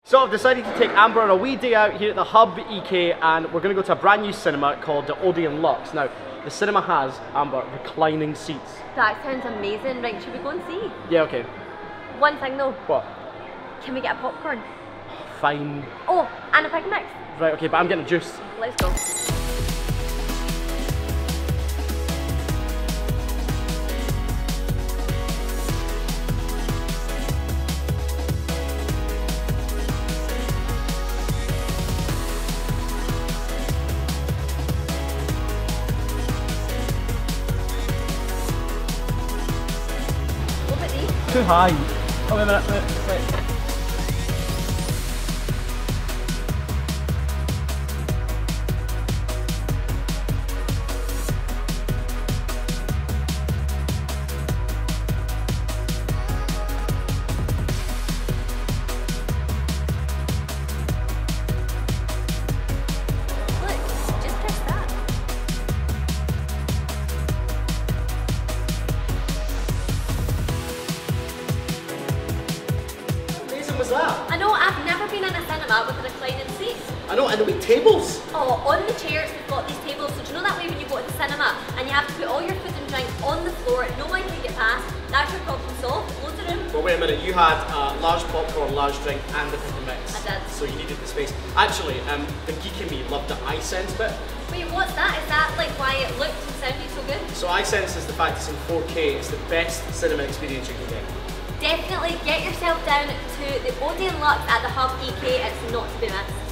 So I've decided to take Amber on a wee day out here at the Hub EK, and we're going to go to a brand new cinema called the Odeon Lux. Now, the cinema has, Amber, reclining seats. That sounds amazing. Right, should we go and see? Yeah, okay. One thing though. What? Can we get a popcorn? Fine. Oh, and a pig mix. Right, okay, but I'm getting a juice. Let's go. What about these? Too high. Oh, wait a minute, wait. Look, just press that. How amazing was that? I know, I've never been in a cinema with reclining seats. I know, and the wee tables. Oh, on the chairs we've got these tables, so do you know that way when you go to the cinema and you have to put all your food and drink on the floor, no one can get past, that's your problem solved, loads of room. Well, wait a minute, you had large popcorn, large drink, and the pickle mix. I did. So you needed the space. Actually, the geek in me loved the iSense bit. Wait, what's that? Is that like why it looked and sounded so good? So iSense is the fact it's in 4K, it's the best cinema experience you can get. Definitely get yourself down to the Odeon Lux at the Hub EK, it's not to be missed.